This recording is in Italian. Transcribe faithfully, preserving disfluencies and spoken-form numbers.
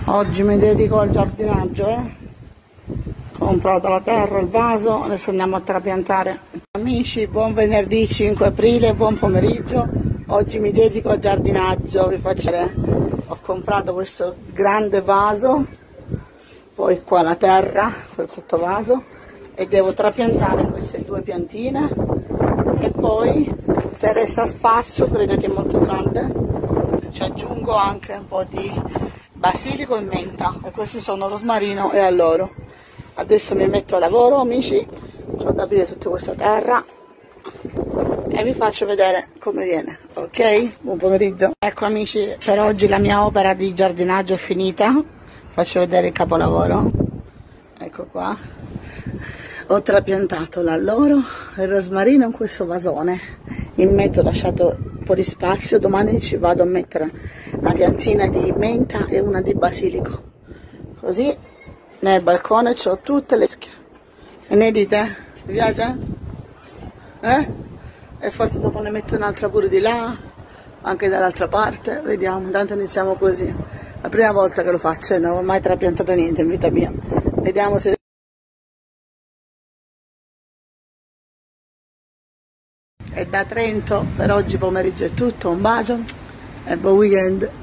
Oggi mi dedico al giardinaggio, eh. Ho comprato la terra, il vaso, adesso andiamo a trapiantare. Amici, buon venerdì cinque aprile, buon pomeriggio. Oggi mi dedico al giardinaggio, vi faccio vedere. Ho comprato questo grande vaso, poi qua la terra, quel sottovaso, e devo trapiantare queste due piantine e poi se resta spazio, credo che è molto grande, ci aggiungo anche un po' di basilico e menta, e questi sono rosmarino e alloro. Adesso mi metto a lavoro, amici, ho da aprire tutta questa terra e vi faccio vedere come viene, ok? Buon pomeriggio. Ecco amici, per oggi la mia opera di giardinaggio è finita, faccio vedere il capolavoro, ecco qua. Ho trapiantato l'alloro e il rosmarino in questo vasone, in mezzo ho lasciato un po' di spazio, domani ci vado a mettere una piantina di menta e una di basilico, così nel balcone ho tutte le schie. E ne dite? Vi piace? Eh? E forse dopo ne metto un'altra pure di là, anche dall'altra parte, vediamo, intanto iniziamo così. La prima volta che lo faccio, non ho mai trapiantato niente in vita mia, vediamo se... E da Trento per oggi pomeriggio è tutto, un bacio e buon weekend.